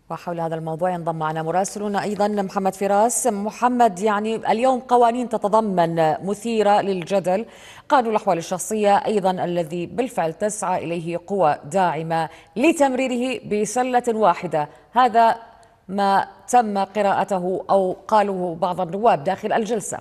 وحول هذا الموضوع ينضم معنا مراسلنا أيضا محمد فراس. محمد، يعني اليوم قوانين تتضمن مثيرة للجدل، قانون الأحوال الشخصية أيضا الذي بالفعل تسعى إليه قوى داعمة لتمريره بسلة واحدة، هذا ما تم قراءته أو قاله بعض النواب داخل الجلسة.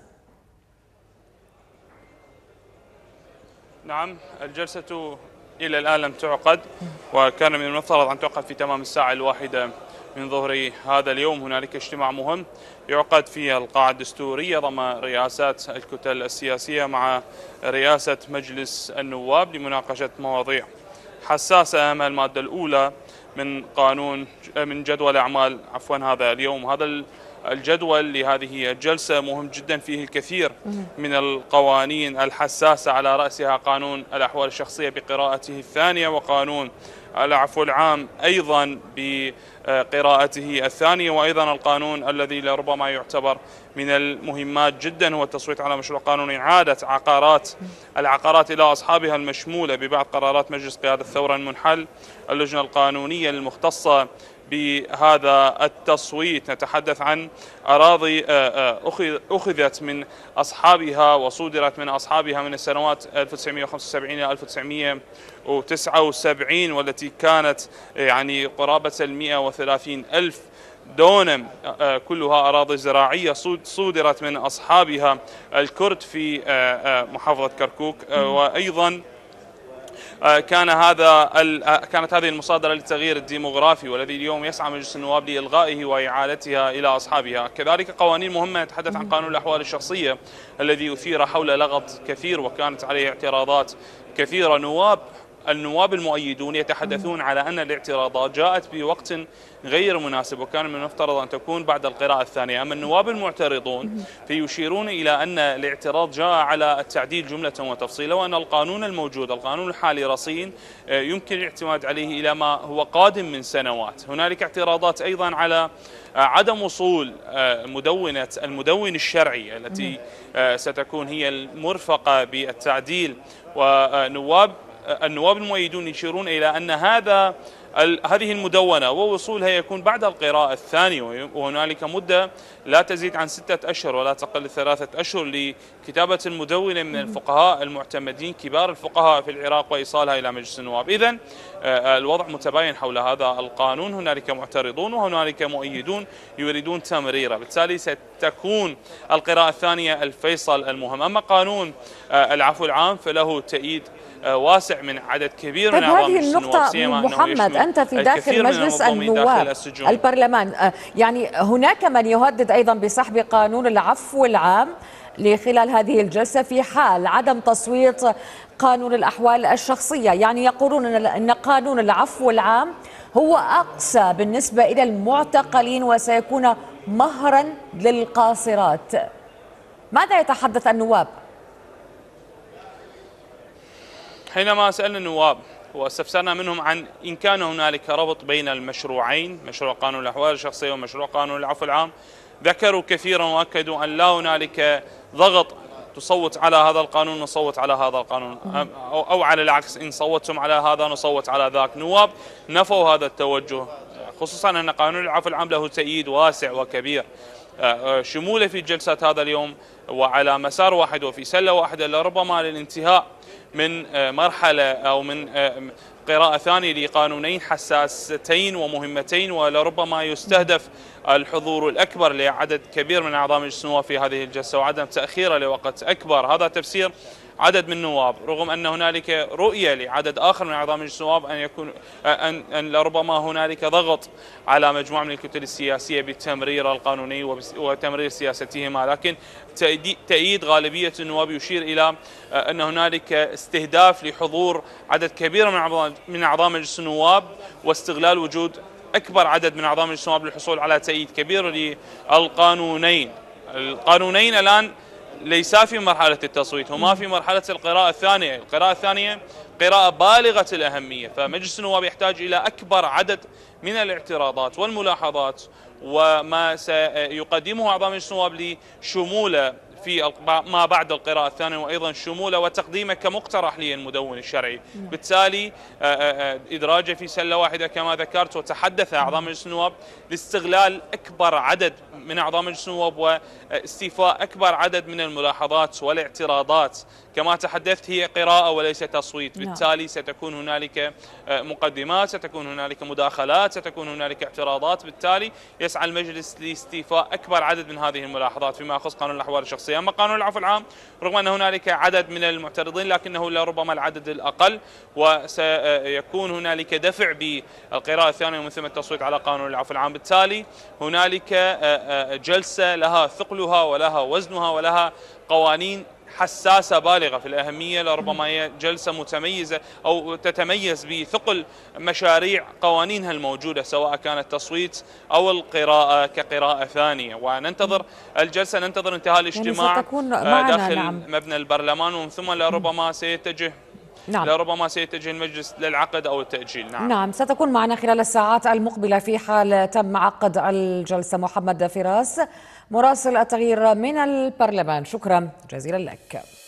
نعم، الجلسة إلى الآن لم تعقد، وكان من المفترض أن تعقد في تمام الساعة 1 من ظهر هذا اليوم. هنالك اجتماع مهم يعقد في القاعة الدستورية ضم رئاسات الكتل السياسية مع رئاسة مجلس النواب لمناقشة مواضيع حساسة، أهم المادة الأولى من جدول أعمال هذا اليوم. هذا الجدول لهذه الجلسة مهم جدا، فيه الكثير من القوانين الحساسة، على رأسها قانون الأحوال الشخصية بقراءته الثانية، وقانون العفو العام أيضا بقراءته الثانية، وأيضا القانون الذي لربما يعتبر من المهمات جدا هو التصويت على مشروع قانون إعادة العقارات إلى أصحابها المشمولة ببعض قرارات مجلس قيادة الثورة المنحل. اللجنة القانونية المختصة بهذا التصويت نتحدث عن أراضي أخذت من أصحابها وصودرت من أصحابها من السنوات 1975 إلى 1979، والتي كانت يعني قرابة 130 ألف دونم، كلها أراضي زراعية صودرت من أصحابها الكرد في محافظة كركوك. وأيضا كانت هذه المصادرة للتغيير الديموغرافي، والذي اليوم يسعى مجلس النواب لإلغائه وإعادتها إلى أصحابها. كذلك قوانين مهمة نتحدث عن قانون الأحوال الشخصية الذي أثير حول لغط كثير وكانت عليه اعتراضات كثيرة. النواب المؤيدون يتحدثون على أن الاعتراضات جاءت بوقت غير مناسب، وكان من المفترض أن تكون بعد القراءة الثانية. أما النواب المعترضون فيشيرون إلى أن الاعتراض جاء على التعديل جملة وتفصيلا، وأن القانون الموجود القانون الحالي رصين يمكن الاعتماد عليه إلى ما هو قادم من سنوات. هنالك اعتراضات أيضا على عدم وصول المدون الشرعي التي ستكون هي المرفقة بالتعديل، النواب المؤيدون يشيرون إلى أن هذه المدونة ووصولها يكون بعد القراءة الثانية، وهنالك مدة لا تزيد عن 6 أشهر ولا تقل 3 أشهر لكتابة المدونة من الفقهاء المعتمدين كبار الفقهاء في العراق وإيصالها إلى مجلس النواب. إذن الوضع متباين حول هذا القانون، هنالك معترضون وهنالك مؤيدون يريدون تمريره، بالتالي ستكون القراءة الثانية الفيصل المهم. أما قانون العفو العام فله تأييد واسع من عدد كبير من أعضاء مجلس النواب. هذه النقطة محمد، أنت في داخل مجلس النواب البرلمان، يعني هناك من يهدد أيضا بسحب قانون العفو العام لخلال هذه الجلسة في حال عدم تصويت قانون الأحوال الشخصية. يعني يقولون أن قانون العفو العام هو أقسى بالنسبة إلى المعتقلين وسيكون مهرا للقاصرات. ماذا يتحدث النواب؟ حينما سألنا النواب واستفسرنا منهم عن إن كان هنالك ربط بين المشروعين، مشروع قانون الأحوال الشخصية ومشروع قانون العفو العام، ذكروا كثيرا وأكدوا أن لا هنالك ضغط تصوت على هذا القانون نصوت على هذا القانون، أو على العكس إن صوتتم على هذا نصوت على ذاك. نواب نفوا هذا التوجه، خصوصا أن قانون العفو العام له تأييد واسع وكبير شموله في جلسات هذا اليوم وعلى مسار واحد وفي سلة واحدة، لربما للانتهاء من مرحلة أو من قراءة ثانية لقانونين حساستين ومهمتين، ولربما يستهدف الحضور الأكبر لعدد كبير من أعضاء مجلس النواب في هذه الجلسة وعدم تأخيرها لوقت أكبر. هذا تفسير عدد من النواب، رغم أن هنالك رؤية لعدد آخر من أعضاء مجلس النواب أن لربما هنالك ضغط على مجموعة من الكتل السياسية بتمرير القانوني وتمرير سياستهما، لكن تأييد غالبية النواب يشير إلى أن هنالك استهداف لحضور عدد كبير من أعضاء مجلس النواب واستغلال وجود أكبر عدد من أعضاء مجلس النواب للحصول على تأييد كبير للقانونين. القانونين الآن ليس في مرحلة التصويت، هما في مرحلة القراءة الثانية. القراءة الثانية قراءة بالغة الأهمية، فمجلس النواب يحتاج إلى أكبر عدد من الاعتراضات والملاحظات وما سيقدمه أعضاء مجلس النواب لشموله في ما بعد القراءة الثانية، وأيضا شموله وتقديمه كمقترح للمدون الشرعي. بالتالي إدراجه في سلة واحدة كما ذكرت، وتحدث أعضاء مجلس النواب لاستغلال أكبر عدد من أعضاء مجلس النواب واستيفاء أكبر عدد من الملاحظات والاعتراضات. كما تحدثت هي قراءة وليس تصويت، بالتالي ستكون هنالك مقدمات، ستكون هنالك مداخلات، ستكون هنالك اعتراضات، بالتالي يسعى المجلس لاستيفاء أكبر عدد من هذه الملاحظات فيما يخص قانون الأحوال الشخصية. أما قانون العفو العام رغم أن هنالك عدد من المعترضين لكنه لربما العدد الأقل، وسيكون هنالك دفع بالقراءة الثانية ومن ثم التصويت على قانون العفو العام. بالتالي هنالك جلسة لها ثقلها ولها وزنها ولها قوانين حساسة بالغة في الأهمية، لربما هي جلسة متميزة أو تتميز بثقل مشاريع قوانينها الموجودة سواء كان التصويت أو القراءة كقراءة ثانية. وننتظر الجلسة، ننتظر انتهاء الاجتماع داخل مبنى البرلمان، ومن ثم لربما سيتجه لربما سيتجه المجلس للعقد أو التأجيل. نعم ستكون معنا خلال الساعات المقبلة في حال تم عقد الجلسة. محمد فراس مراسل التغيير من البرلمان، شكرا جزيلا لك.